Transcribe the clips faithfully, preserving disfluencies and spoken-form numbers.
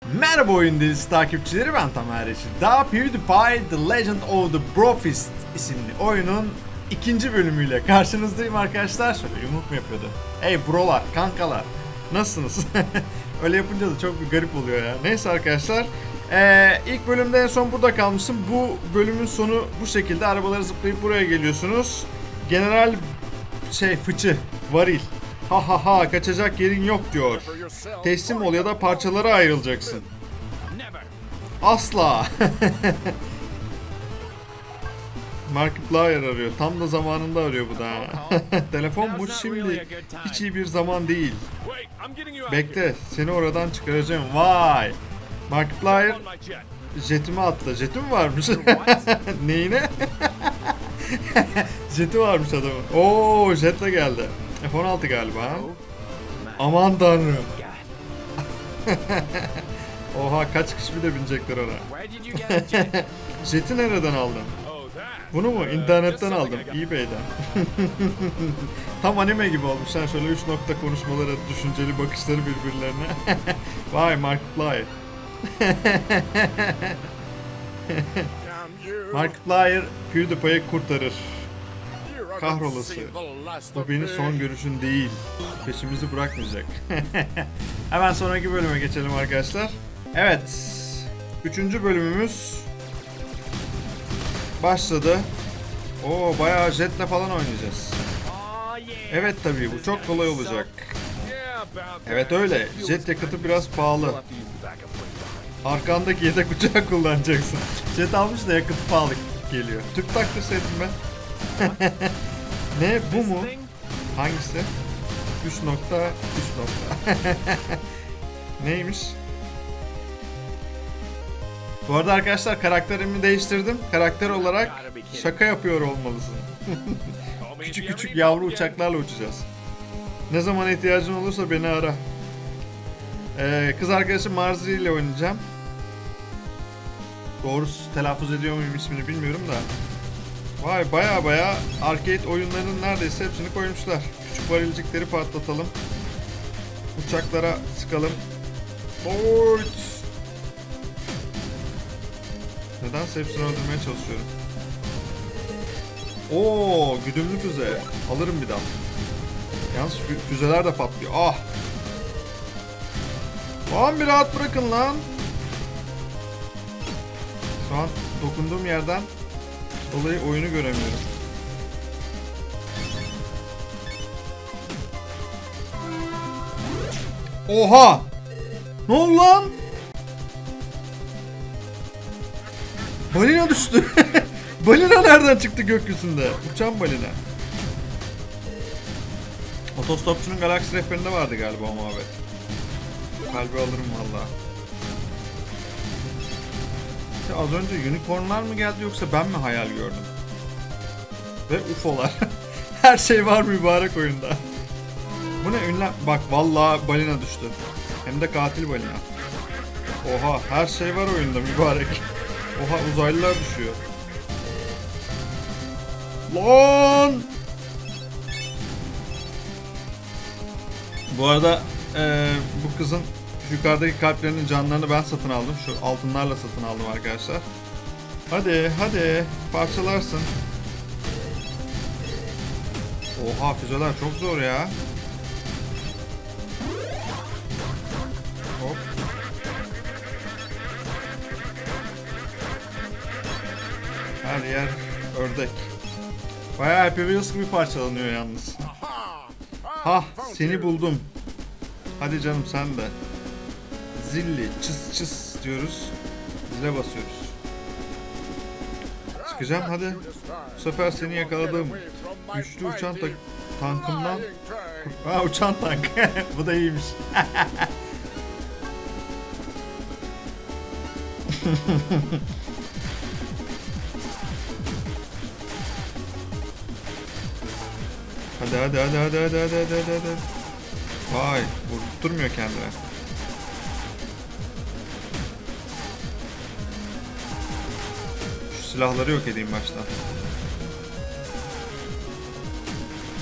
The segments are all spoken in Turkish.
Merhaba oyun dizisi takipçileri, ben Tamer Yeşil. Daha PewDiePie The Legend of the Brofist isimli oyunun ikinci bölümüyle karşınızdayım arkadaşlar. Şöyle yumruk mu yapıyordu? Hey brolar, kankalar, nasılsınız? Öyle yapınca da çok bir garip oluyor ya. Neyse arkadaşlar, ee, ilk bölümde en son burada kalmıştım. Bu bölümün sonu bu şekilde. Arabaları zıplayıp buraya geliyorsunuz. General şey fıçı, varil. Ha ha ha, kaçacak yerin yok diyor. Teslim ol ya da parçalara ayrılacaksın. Asla. Markiplier arıyor. Tam da zamanında arıyor bu da. Telefon bu şimdi hiç iyi bir zaman değil. Bekle, seni oradan çıkaracağım. Vay. Markiplier jetimi attı. Jetim varmış. Neyine? Jeti varmış adamın. Oo, jetle geldi. F on altı galiba. Aman tanrım. Oha, kaç kişi bir de binecekler ona. Jeti nereden aldın? Bunu mu? İnternetten aldım. eBay'den. Tam anime gibi olmuşlar. Şöyle üç nokta konuşmaları, düşünceli bakışları birbirlerine. Vay Markiplier. Markiplier PewDiePie'yi kurtarır. Kahrolası. Bu benim son görüşün değil. Peşimizi bırakmayacak. Hemen sonraki bölüme geçelim arkadaşlar. Evet. Üçüncü bölümümüz başladı. Oo, bayağı jetle falan oynayacağız. Evet tabii, bu çok kolay olacak. Evet öyle. Jet yakıtı biraz pahalı. Arkandaki yedek uçağı kullanacaksın. Jet almış da yakıtı pahalı geliyor. Tüp taktırsaydım ben. Ne bu mu? Hangisi? üç nokta üç nokta. Neymiş? Bu arada arkadaşlar, karakterimi değiştirdim. Karakter olarak şaka yapıyor olmalısın. Küçük küçük yavru uçaklarla uçacağız. Ne zaman ihtiyacın olursa beni ara. Ee, kız arkadaşım Marzi ile oynayacağım. Doğrusu telaffuz ediyor muyum ismini bilmiyorum da. Vay, baya baya arcade oyunlarının neredeyse hepsini koymuşlar. Küçük varilcikleri patlatalım. Uçaklara sıkalım. Oyt. Nedense hepsini öldürmeye çalışıyorum. Oo, güdümlü füze. Alırım bir daha. Yalnız füzeler de patlıyor. Ah. Lan bir rahat bırakın lan. Şu an dokunduğum yerden dolayı oyunu göremiyorum. Oha! Ne oldu lan? Balina düştü. Balina nereden çıktı gökyüzünde? Uçan balina. Otostopçunun galaksi rehberinde vardı galiba o muhabbet. Kalbi alırım valla. Ya az önce unicornlar mı geldi yoksa ben mi hayal gördüm? Ve U F O'lar. Her şey var mübarek oyunda. Bu ne ünlem? Bak vallahi balina düştü. Hem de katil balina. Oha, her şey var oyunda mübarek. Oha, uzaylılar düşüyor. Lan! Bu arada ee, bu kızın yukarıdaki kalplerinin canlarını ben satın aldım. Şu altınlarla satın aldım arkadaşlar. Hadi hadi parçalarsın. Oha, füzeler çok zor ya. Hop. Her yer ördek. Bayağı Happy Wheels gibi parçalanıyor yalnız. Hah, seni buldum. Hadi canım sen de. Zilli çıs çıs diyoruz. Zile basıyoruz. Çıkacağım hadi. Bu sefer seni yakaladım. Güçlü uçan ta tankımdan. Ha, uçan tank. Bu da iyiymiş. Hadi hadi hadi hadi hadi hadi hadi hadi. Vay, vurdurmuyor kendine. Şu silahları yok edeyim baştan.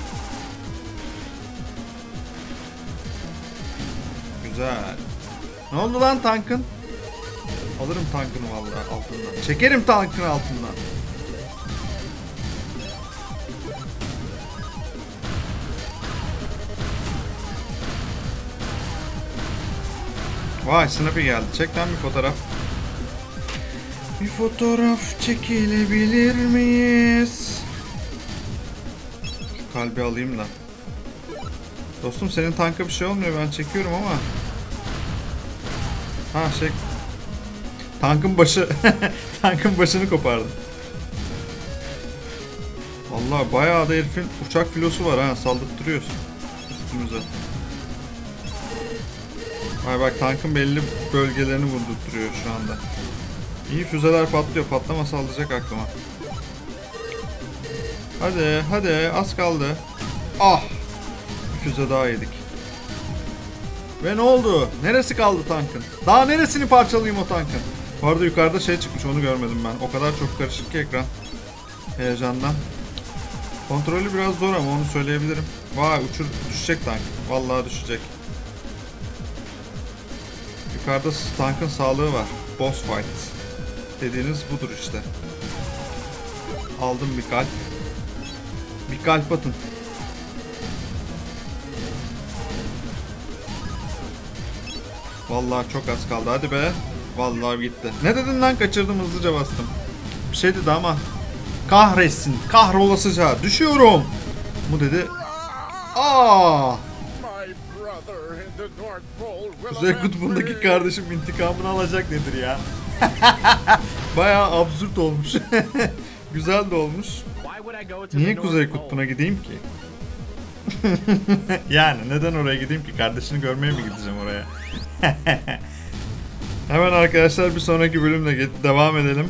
Güzel. Ne oldu lan tankın? Alırım tankını vallahi altından. Çekerim tankını altından. Vay Snappy geldi. Çek lan bir fotoğraf. Bir fotoğraf çekilebilir miyiz? Şu kalbi alayım da. Dostum senin tanka bir şey olmuyor. Ben çekiyorum ama. Ha şey. Tankın başı. Tankın başını kopardım. Vallahi bayağı da herifin uçak filosu var ha. Saldırttırıyorsun üstümüze. Ay bak tankın belli bölgelerini vurdurtturuyor şu anda. İyi füzeler patlıyor. Patlama saldıracak aklıma. Hadi hadi az kaldı. Ah! Bir füze daha yedik. Ve ne oldu? Neresi kaldı tankın? Daha neresini parçalayayım o tankın? Bu arada yukarıda şey çıkmış onu görmedim ben. O kadar çok karışık ki ekran. Heyecandan. Kontrolü biraz zor ama onu söyleyebilirim. Vay uçur düşecek tank. Vallahi düşecek. Yukarıda tankın sağlığı var. Boss fight. Dediğiniz budur işte. Aldım bir kalp. Bir kalp atın. Vallahi çok az kaldı. Hadi be. Vallahi gitti. Ne dedin lan? Kaçırdım hızlıca bastım. Bir şey dedi ama. Kahretsin. Kahrolasıca. Düşüyorum. Bu dedi. Aa! Kuzey Kutbu'ndaki kardeşim intikamını alacak nedir ya? Bayağı absürt olmuş. Güzel de olmuş. Niye Kuzey Kutbu'na gideyim ki? Yani neden oraya gideyim ki? Kardeşini görmeye mi gideceğim oraya? Hemen arkadaşlar bir sonraki bölümle devam edelim.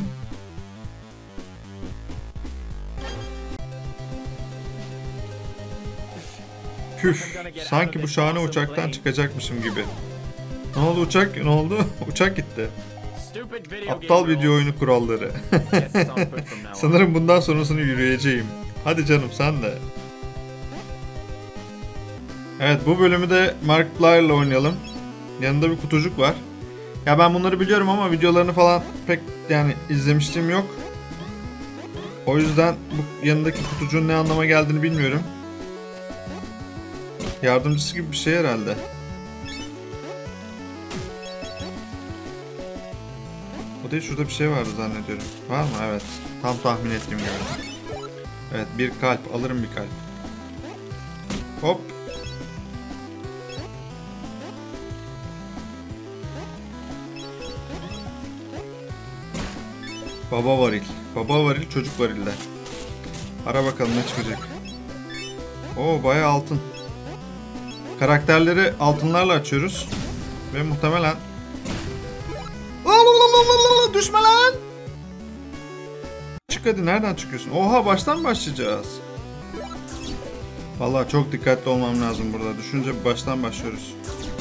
Püf, sanki bu şahane uçaktan çıkacakmışım gibi. Ne oldu uçak? Ne oldu? Uçak gitti. Aptal video oyunu kuralları. Sanırım bundan sonrasını yürüyeceğim. Hadi canım sen de. Evet bu bölümü de Markiplier'la oynayalım. Yanında bir kutucuk var. Ya ben bunları biliyorum ama videolarını falan pek yani izlemişliğim yok. O yüzden bu yanındaki kutucuğun ne anlama geldiğini bilmiyorum. Yardımcısı gibi bir şey herhalde. O değil şurada bir şey vardı zannediyorum. Var mı? Evet. Tam tahmin ettiğim gibi. Evet bir kalp. Alırım bir kalp. Hop. Baba varil. Baba varil çocuk varilde. Ara bakalım ne çıkacak. Oo bayağı altın. Karakterleri altınlarla açıyoruz. Ve muhtemelen... Düşme lan! Çık hadi nereden çıkıyorsun? Oha baştan başlayacağız. Vallahi çok dikkatli olmam lazım burada. Düşünce baştan başlıyoruz.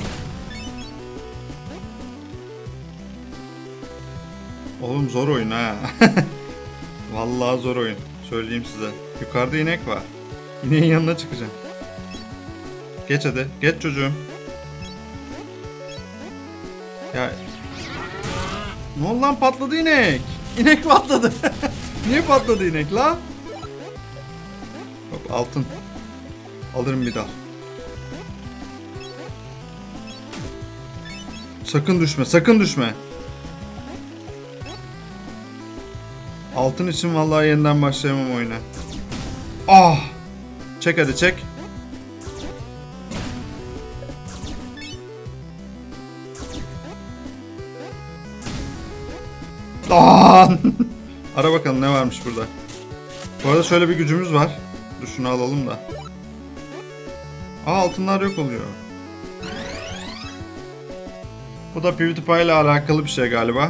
Oğlum zor oyun ha. Vallahi zor oyun. Söyleyeyim size. Yukarıda inek var. İneğin yanına çıkacağım. Geç hadi. Geç çocuğum. Ya. Ne oldu lan patladı inek. İnek patladı. Niye patladı inek la? Hop altın. Alırım bir daha. Sakın düşme. Sakın düşme. Altın için vallahi yeniden başlayamam oyuna. Ah! Çek hadi çek. Lan! Ara bakalım ne varmış burada. Bu arada şöyle bir gücümüz var. Dur şunu alalım da. Aa altınlar yok oluyor. Bu da PewDiePie ile alakalı bir şey galiba.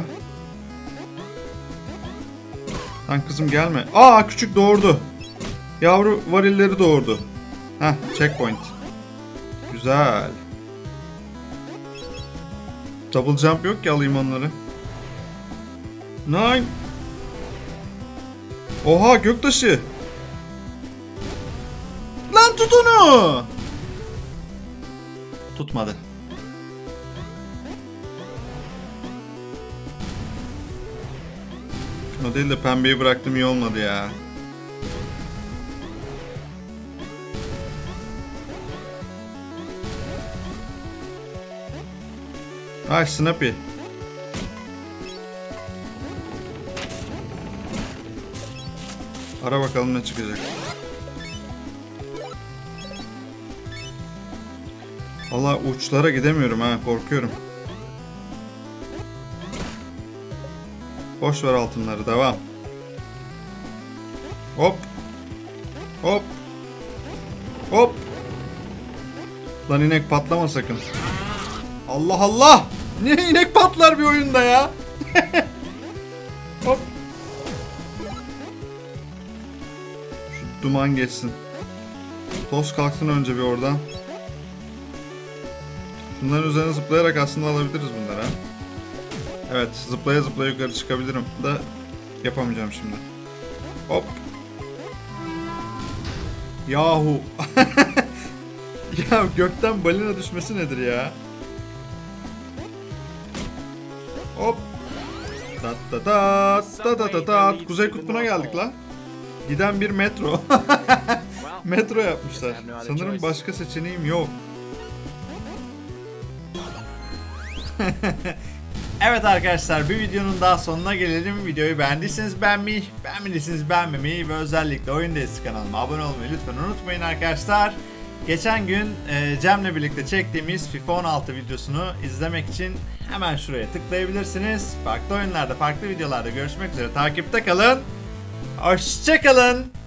Lan kızım gelme. Aa küçük doğurdu. Yavru varilleri doğurdu. Heh checkpoint. Güzel. Double jump yok ki alayım onları. Nine. Oha göktaşı. Lan tut onu. Tutmadı. O değil de pembeyi bıraktım, iyi olmadı ya. Ay Snappy. Ara bakalım ne çıkacak. Vallahi uçlara gidemiyorum ha, korkuyorum. Boş ver altınları, devam. Hop. Hop. Hop. Lan inek patlama sakın. Allah Allah. Niye inek patlar bir oyunda ya? Hop. Şu duman geçsin. Toz kalksın önce bir oradan. Bunların üzerine zıplayarak aslında alabiliriz bunları ha. Evet, zıplaya zıplaya yukarı çıkabilirim da yapamayacağım şimdi. Hop. Yahu. Ya gökten balina düşmesi nedir ya? Hop. Tat tat tat tat tat tat. Kuzey Kutbu'na geldik lan. Giden bir metro. Metro yapmışlar. Sanırım başka seçeneğim yok. Evet arkadaşlar, bir videonun daha sonuna gelelim. Videoyu beğendiyseniz beğenmeyi, beğenmediyseniz beğenmemeyi ve özellikle Oyun Destesi kanalıma abone olmayı lütfen unutmayın arkadaşlar. Geçen gün e, Cem'le birlikte çektiğimiz FIFA on altı videosunu izlemek için hemen şuraya tıklayabilirsiniz. Farklı oyunlarda, farklı videolarda görüşmek üzere. Takipte kalın. Hoşça kalın.